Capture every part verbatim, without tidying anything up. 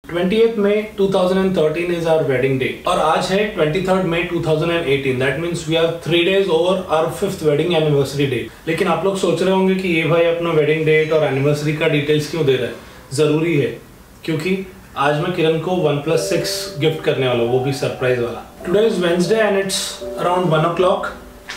twentieth May twenty thirteen is our wedding day और आज है twenty-third May twenty eighteen. That means we are three days over our fifth wedding anniversary day. लेकिन आप लोग सोच रहे होंगे कि ये भाई अपना wedding date और anniversary का details क्यों दे रहा है? ज़रूरी है क्योंकि आज मैं किरण को OnePlus सिक्स गिफ्ट करने वाला हूँ, वो भी सरप्राइज वाला. Today is Wednesday and it's around one o'clock.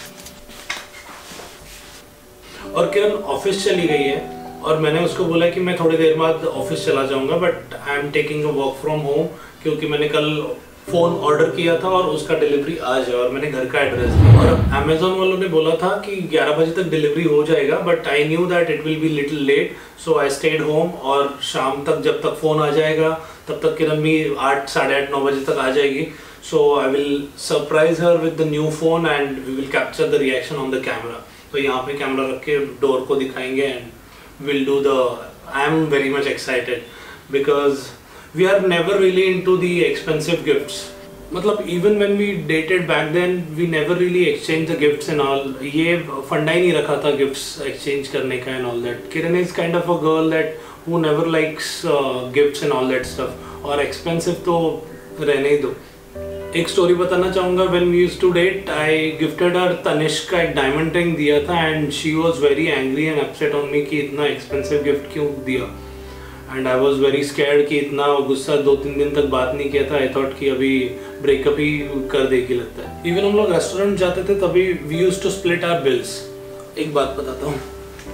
और किरण ऑफिस चली गई है और मैंने उसको बोला कि मैं थोड़ी देर बाद ऑफिस चला जाऊंगा, but I am taking a work from home क्योंकि मैंने कल फ़ोन ऑर्डर किया था और उसका डिलीवरी आज है और मैंने घर का एड्रेस दिया. और अमेजोन वालों ने बोला था कि ग्यारह बजे तक डिलीवरी हो जाएगा, but I knew that it will be little late, so I stayed home. और शाम तक जब तक फ़ोन आ जाएगा तब तक किरण भी आठ साढ़े आठ नौ बजे तक आ जाएगी. So I will surprise her with the new phone and we will capture the reaction on the camera. तो यहाँ पे कैमरा रख के डोर को दिखाएंगे and we'll do the I am very much excited because we are never really into the expensive gifts. मतलब even when we dated back then we never really exchanged the gifts and all. ये फंडा ही नहीं रखा था gifts exchange करने का and all that. Kiran is kind of a girl that who never likes uh, gifts and all that stuff. और expensive तो रहने ही दो. एक स्टोरी बताना चाहूँगा. When we used to date I gifted her Tanishq का एक डायमंड रिंग दिया था and she was very angry and upset on me कि इतना एक्सपेंसिव गिफ्ट क्यों दिया. And I was very scared कि इतना गुस्सा दो तीन दिन तक बात नहीं किया था. आई थॉट कि अभी ब्रेकअप ही कर देगी लगता है. इवन हम लोग रेस्टोरेंट जाते थे तभी we used to split our bills. एक बात बताता हूँ,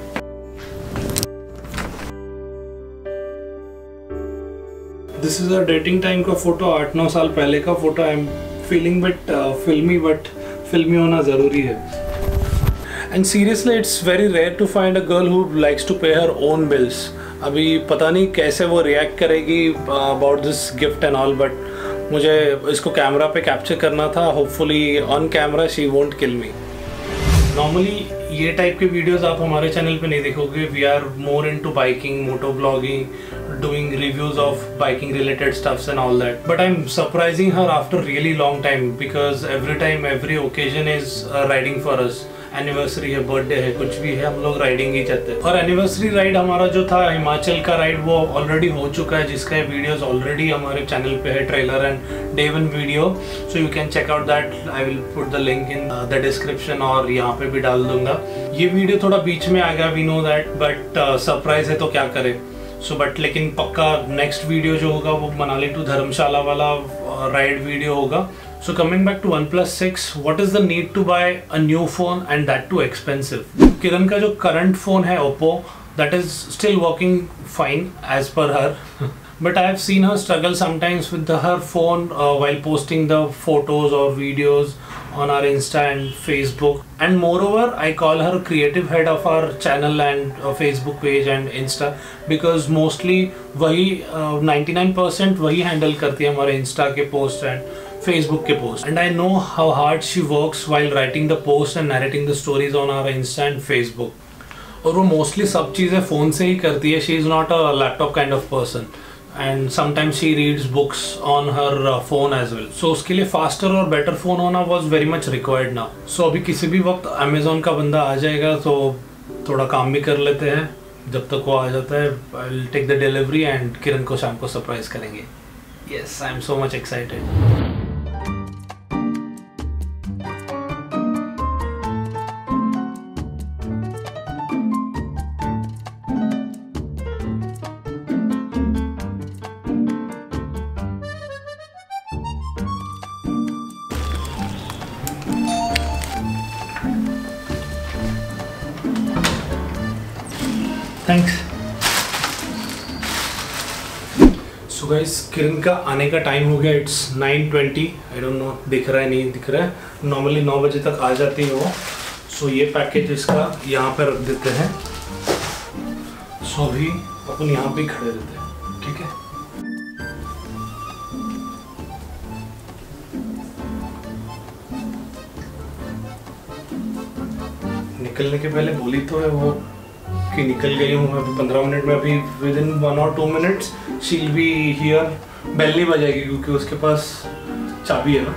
this is a dating time का फोटो, आठ नौ साल पहले का photo. I am feeling but filmi, but filmi होना ज़रूरी है. And seriously it's very rare to find a girl who likes to pay her own bills. अभी पता नहीं कैसे वो रिएक्ट करेगी about this gift and all, but मुझे इसको कैमरा पे कैप्चर करना था. Hopefully on camera she won't kill me. Normally ये टाइप के वीडियोस आप हमारे चैनल पे नहीं देखोगे. We are more into biking, moto blogging, doing reviews of biking related stuffs and all that, but I'm surprising her after really long time because every time every occasion is uh, riding for us. Anniversary है, birthday है, कुछ भी है, हम लोग riding ही चाहते हैं. और एनिवर्सरी राइड हमारा जो था हिमाचल का राइड वो ऑलरेडी हो चुका है, जिसका वीडियोस ऑलरेडी हमारे चैनल पे है, trailer and day one video. So you can check out that. I will put the link in the description और यहाँ पे भी डाल दूंगा. ये वीडियो थोड़ा बीच में आ गया, we know that, but surprise है तो क्या करें. सो so, बट लेकिन पक्का नेक्स्ट वीडियो जो होगा वो मनाली टू धर्मशाला वाला राइड वीडियो होगा. So coming back to OnePlus six, what is the need to buy a new phone and that too expensive. Kiran का जो करंट फोन है Oppo, that is still working fine as per her, but I have seen her struggle sometimes with the, her phone uh, while posting the photos or videos on our Insta and Facebook. And moreover, I call her creative head of our channel and uh, Facebook page and Insta because mostly वही uh, ninety-nine percent वही handle करती है हमारे Insta के post and Facebook के post. And I know how hard she works while writing the post and narrating the stories on our Insta and Facebook. और वो mostly सब चीज़ें फ़ोन से ही करती है. She is not a laptop kind of person. And sometimes she reads books on her uh, phone as well. So उसके लिए faster और better phone होना was very much required now. So अभी किसी भी वक्त Amazon का बंदा आ जाएगा तो थोड़ा काम भी कर लेते हैं. जब तक वो आ जाता है I'll take the delivery and किरण को शाम को surprise करेंगे. Yes, I'm so much excited. Thanks. So guys, Kiran का आने का टाइम हो गया. It's nine twenty. I don't know दिख रहा है नहीं दिख रहा है. नॉर्मली नौ बजे तक आ जाती है वो. सो so, ये पैकेज इसका यहाँ पे रख देते हैं. सो so, अभी अपन यहाँ पे खड़े रहते हैं, ठीक है. निकलने के पहले बोली तो है वो कि निकल गई हूँ मैं अभी पंद्रह मिनट में. अभी within one or two minutes she will be here. Bell नहीं बजेगी क्योंकि उसके पास चाबी है ना.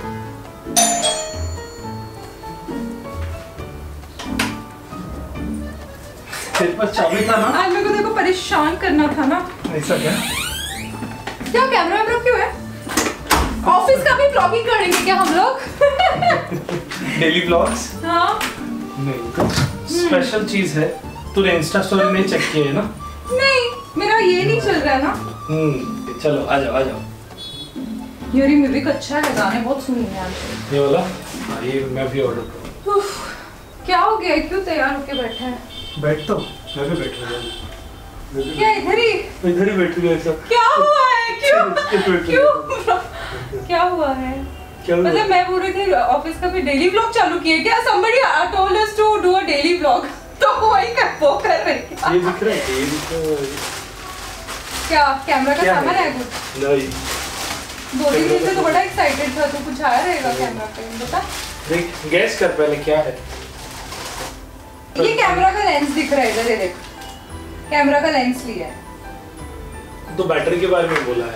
तेरे पास चाबी था ना? आज मेरे को देखो परेशान करना था ना. ऐसा क्या? क्या कैमरा वैमरा क्यों है? ऑफिस का भी ब्लॉगिंग करेंगे क्या हम लोग? Daily blogs? हाँ। नहीं तो स्पेशल चीज है। तूने इंस्टा स्टोरी नहीं चेक की है ना? नहीं, मेरा ये नहीं चल रहा है ना। हम्म चलो आ जाओ आ जाओ। ये म्यूजिक अच्छा है, गाने बहुत सुनी है आज। ये वाला? हाँ ये मैं भी ऑर्डर करूँ। क्या हो गया, क्यों तैयार होके बैठा है? बैठ तो मैं भी बैठ रहा हूँ। क्या इधर ही? इधर ही बैठ रही है। क्या हुआ है? क्यों? क्यों? क्या हुआ है? क्या हुआ? मतलब मैं बोल रही थी ऑफिस का भी डेली व्लॉग चालू किए क्या? somebody told us to do a daily vlog तो वही कर वो कर रहे हैं। ये दिख रहा है, ये दिख रहा है। क्या कैमरा का सामान है कुछ? नहीं। दो तीन दिन से तो बड़ा एक्साइटेड था, तो कुछ आया रहेगा कैमरा पे, बता। देख गैस कर पहले क्या है। ये कैमरा का लेंस दिख रहा है इधर, ये देख कैमरा का लेंस लिया है। तो बैटरी के बारे में बोला है।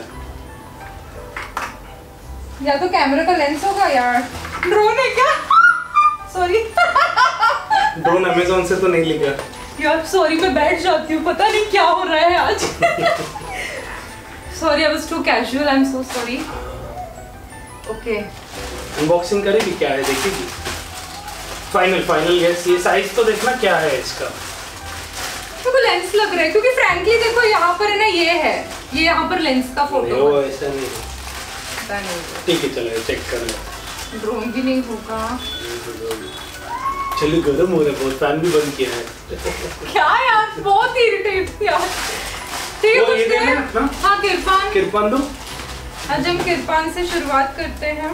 या तो कैमरा का लेंस होगा यार। ड्रोन है क्या? सॉरी। ड्रोन अमेज़न से तो नहीं लिखा यार सॉरी, मैं बैठ जाती हूँ, पता नहीं क्या हो रहा है आज। Sorry, I was too casual, I am so sorry. Okay, unboxing करेगी क्या है देखेगी। Final final guess. ये साइज तो देखना क्या है इसका। देखो लेंस लग रहा है, क्योंकि फ्रैंकली देखो यहाँ पर है ना, ये है, ये यहाँ पर लेंस का फोटो वो ऐसा नहीं है। पता नहीं, ठीक है चलो चेक कर लो। ड्रोन भी नहीं होगा। चलो गर्म हो रहा है बहुत, फैन भी बंद किया है। क्या यार, बहुत इरिटेट यार। ठीक है, ये देना ना। हाँ किरपान, किरपान दो। आज हम किरपान से शुरुआत करते हैं।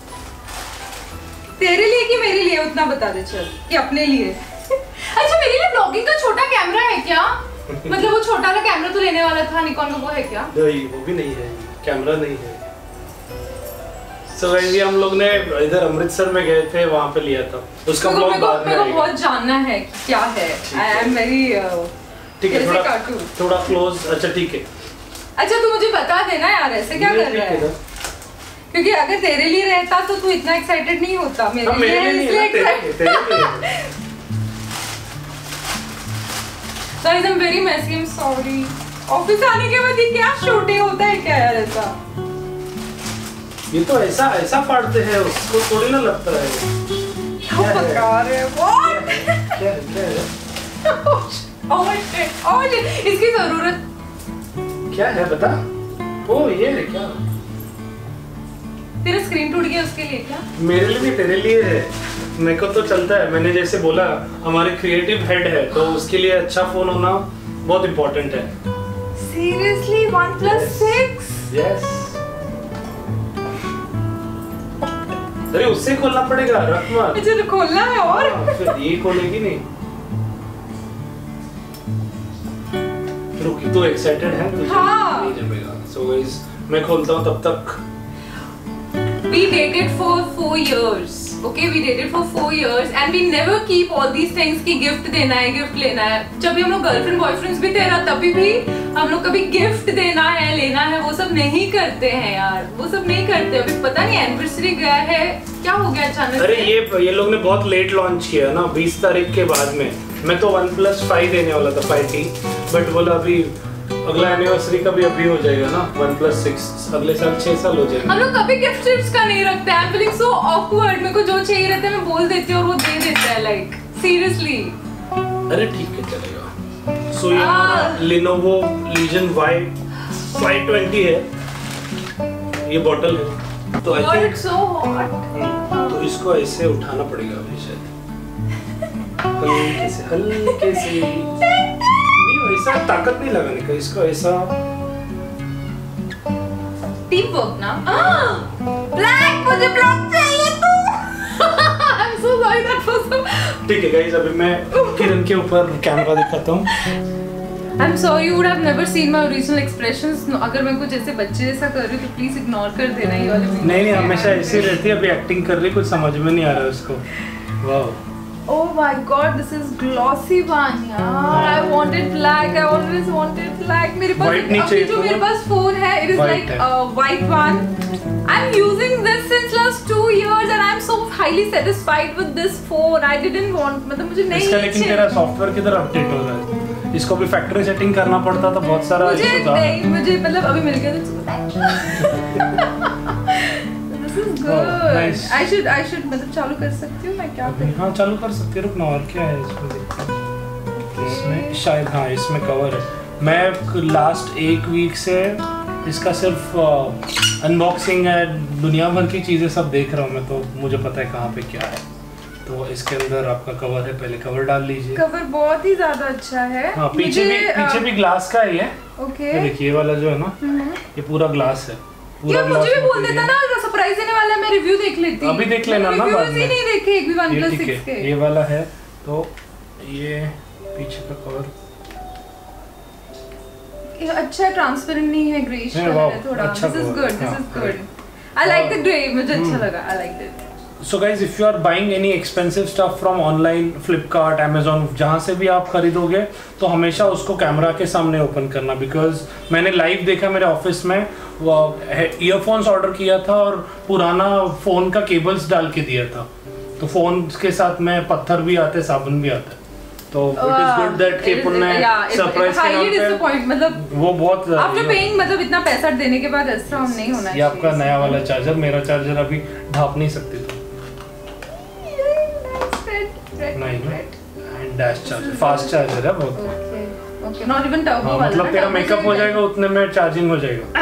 तेरे लिए कि मेरे लिए उतना बता दे चल, कि अपने लिए। अच्छा मेरे लिए ब्लॉगिंग का छोटा कैमरा है क्या? मतलब वो छोटा वाला कैमरा तो लेने वाला था निकॉन का, वो है क्या? नहीं वो भी नहीं है, कैमरा नहीं है। सो so, ये हम लोग ने इधर अमृतसर में गए थे, वहाँ पे लिया था। उसका ब्लॉग बाद में आएगा। बहुत जानना है कि क्या है। आई एम वेरी ठीक है, थोड़ा थोड़ा क्लोज। अच्छा ठीक है। अच्छा तू मुझे बता देना यार, ऐसे क्या कर रहा है? क्योंकि अगर तेरे लिए रहता तो तू इतना एक्साइटेड नहीं होता। मेरे लिए लिए इसलिए excited. Guys I am very messy, I am sorry. Office आने के बाद ये क्या शूटिंग होता है क्या यार ऐसा? ये तो ऐसा ऐसा फाड़ते हैं, उसको थोड़ी ना लगता है। क्या पका रहे हैं? व्हाट? क्या क्या है? ओह शिट, ओह शिट, इसकी जरूरत क्या है बता। ओ ये है क्या? तेरा स्क्रीन टूट गया उसके लिए क्या? मेरे लिए नहीं, तेरे लिए है। मेरे को तो चलता है। मैंने जैसे बोला हमारे क्रिएटिव हेड है, तो उसके लिए अच्छा फोन होना बहुत इम्पोर्टेंट है। Seriously OnePlus six? यस। अरे उससे खोलना पड़ेगा, रख मत। अच्छा तो खोलना है और? हाँ, फिर ये खोलेगी नहीं। रुकी तो एक्साइटेड है तुझे? हाँ। नहीं जमेगा। So guys, मैं खोलता हूँ तब तक। We dated for four years. Okay, we dated for four years and we never keep all these things कि गिफ्ट देना है, गिफ्ट लेना है। जब भी हम लोग गर्लफ्रेंड बॉयफ्रेंड्स भी थे ना, तभी भी हम लोग कभी गिफ्ट देना है, लेना है, वो सब नहीं करते हैं यार, वो सब नहीं करते। अभी पता नहीं एनिवर्सरी गया है, क्या हो गया अचानक? अरे ये ये लोग ने बहुत लेट लॉन्च किया ना, बीस तारीख के बाद में। मैं तो OnePlus फाइव देने वाला था, फाइव टी, बट बोला अभी अगला एनिवर्सरी का भी अभी हो जाएगा ना, OnePlus सिक्स अगले साल छह साल हो जाएगा। हम लोग कभी गिफ्ट टिप्स का नहीं रखते हैं। I am feeling so awkward. मेरे को जो चाहिए रहता है मैं बोल देती हूँ और वो दे देता है, लाइक सीरियसली। अरे ठीक है चलेगा। सो ये हमारा Lenovo Legion Y five twenty है, ये बॉटल है। तो आई थिंक सो हॉट। तो इसको ऐसे उठाना पड़ेगा अभी शायद, हल्के से हल्के से। नहीं ऐसा ताकत नहीं लगाने का, इसको ऐसा। टीम वर्क ना। ब्लैक, मुझे ब्लैक चाहिए तू। I am so sorry that was. ठीक है गाइस, अभी मैं किरण के ऊपर कैमरा दिखाता हूँ। I am sorry, you would have never seen my original expressions. अगर मैं कुछ ऐसे बच्चे जैसा कर रही हूँ तो प्लीज इग्नोर कर देना ये वाले वीडियो। नहीं नहीं, हमेशा ऐसी रहती है। अभी एक्टिंग कर रही, कुछ समझ में नहीं आ रहा है उसको। Wow, Oh my god, this is glossy one यार। I wanted black, I always wanted black। मेरे पास White नहीं अभी चाहिए जो तो मेरे पास फोन है, it is White like है। a white one। I'm using this since last two years and I'm so highly satisfied with this phone। I didn't want, मतलब मुझे नहीं इसका लेकिन तेरा सॉफ्टवेयर किधर अपडेट हो रहा है? इसको भी फैक्ट्री सेटिंग करना पड़ता था, बहुत सारा मुझे इशू था। नहीं, मुझे मतलब अभी मिल गया तो This is good. Oh, nice. I should I should मतलब चालू कर सकती हूँ मैं क्या करूँ? हाँ चालू कर सकती है, रुकना और क्या है इसमें देखते इसमें शायद हाँ इसमें कवर है। मैं लास्ट एक वीक से इसका सिर्फ अनबॉक्सिंग है, दुनिया भर की चीज़ें सब देख रहा हूँ मैं, तो मुझे पता है कहाँ पे क्या है। तो इसके अंदर आपका कवर है, पहले कवर डाल लीजिए। कवर बहुत ही ज्यादा अच्छा है। हाँ पीछे भी पीछे भी ग्लास का ही है। ओके देखिए ये वाला जो है ना, ये पूरा ग्लास है। पूरा यार मुझे भी बोल देता ना, सरप्राइज देने वाला है, मैं रिव्यू देख लेती। अभी देख लेना ना, बाद में। नहीं देखे एक भी OnePlus सिक्स के। ये वाला है, तो ये पीछे का कवर अच्छा ट्रांसपेरेंट नहीं है, ग्रेइश कलर है थोड़ा। अच्छा this is good, this is good. I like the grey, मुझे अच्छा लगा, I like it. So guys, if you are buying any expensive stuff from online, Flipkart, Amazon, जहाँ से भी आप खरीदोगे तो हमेशा उसको कैमरा के सामने ओपन करना, बिकॉज मैंने लाइव देखा मेरे ऑफिस में, ईयरफोन्स ऑर्डर किया था और पुराना फ़ोन का केबल्स डाल के दिया था, तो फ़ोन के साथ में पत्थर भी आते, साबुन भी आते, तो इट इज गुड दैट कि पुनः सरप्राइज के नाम पे मतलब वो बहुत आफ्टर पेइंग मतलब इतना पैसा देने के बाद ऐसा हम नहीं होना चाहिए। ये आपका नया वाला चार्जर, मेरा चार्जर अभी ढाप नहीं सकती था। नहीं and dash charger, fast charger है बहुत। Okay okay, not even turbo वाला, मतलब तेरा मेकअप हो जाएगा उतने में चार्जिंग हो जाएगा।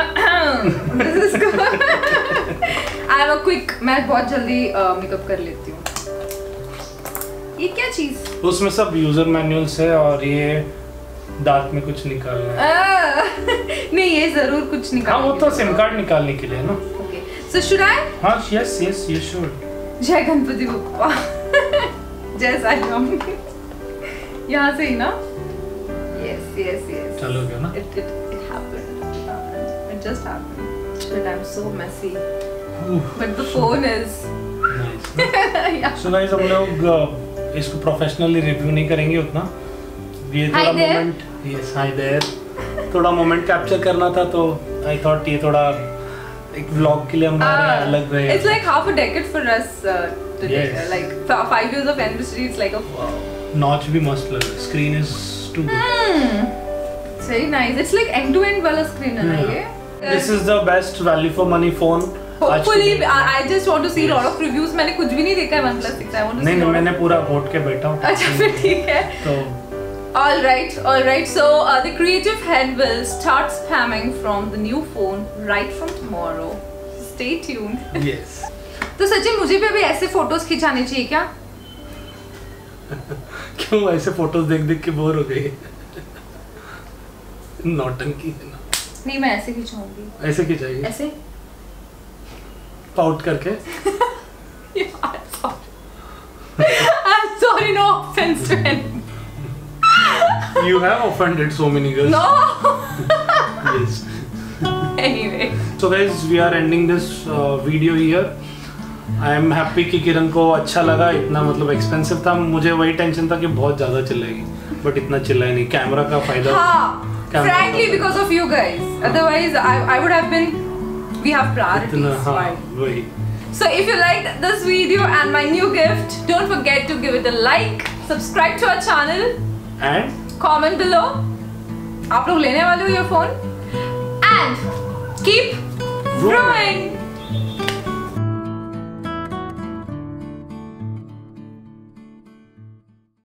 आई एम अ क्विक, मैं बहुत जल्दी मेकअप कर लेती हूँ। ये क्या चीज? उसमें सब यूजर मैनुअल्स है और ये दांत में कुछ निकालना है। नहीं ये जरूर कुछ निकालना। हाँ वो तो सिम कार्ड निकालने के लिए ना। Okay so should I? हाँ यस यस यू शुड। जय गणपति बप्पा। जय साई राम। यहाँ से ही ना? Yes yes yes। चलो गया ना? It it it happened. It just happened. But I'm so messy. But the phone is. Nice. Yeah. So guys हम लोग इसको प्रोफेशनली रिव्यू नहीं करेंगे उतना, ये थोड़ा मोमेंट, यस हाय देयर, थोड़ा मोमेंट कैप्चर करना था, तो आई थॉट ये थोड़ा एक व्लॉग के लिए हमारे अलग रहे। It's like half a decade for us uh, today. Yes. Like five years of anniversary. It's like a wow. Notch भी मस्त लग रहा है, screen is too good. Mm. It's very nice. It's like end to end वाला screen है ना ये? This is the best value for money phone. Hopefully, I, I just want to see yes. lot of reviews. मैंने कुछ भी नहीं देखा है OnePlus six. I want to नहीं see. नहीं मैंने पूरा घोट के बैठा हूँ। अच्छा फिर ठीक है। तो All right, all right. So uh, the creative head will start spamming from the new phone right from tomorrow. Stay tuned. Yes. तो सचिन मुझे भी अभी ऐसे फोटोज खिंचाने चाहिए क्या? क्यों ऐसे फोटोज देख देख के बोर हो गई? नौटंकी है ना? नहीं मैं ऐसे खिंचाऊंगी। ऐसे खिंचाइए? ऐसे? पाउट करके? I'm sorry, no offense to anyone. You have offended so many girls. No. Yes. Anyway. So guys, we are ending this uh, video here. I am happy कि किरण को अच्छा लगा, इतना मतलब एक्सपेंसिव था, मुझे वही टेंशन था कि बहुत ज़्यादा चिल्लाएगी, बट इतना चिल्लाया नहीं, कैमरा का फायदा। हाँ. Frankly, because of you guys. Otherwise, I I would have been. We have priorities. हाँ, वही. So if you liked this video and my new gift, don't forget to give it a like, subscribe to our channel, and comment below. आप लोग लेने वाले हो ये phone, and keep growing.